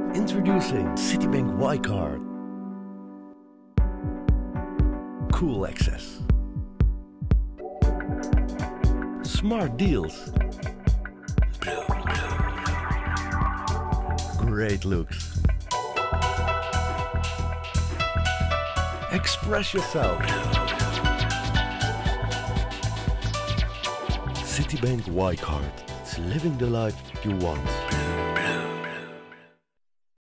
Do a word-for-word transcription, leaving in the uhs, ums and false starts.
Introducing Citibank Y-Card. Cool access. Smart deals. Great looks. Express yourself. Citibank Y-Card. It's living the life you want.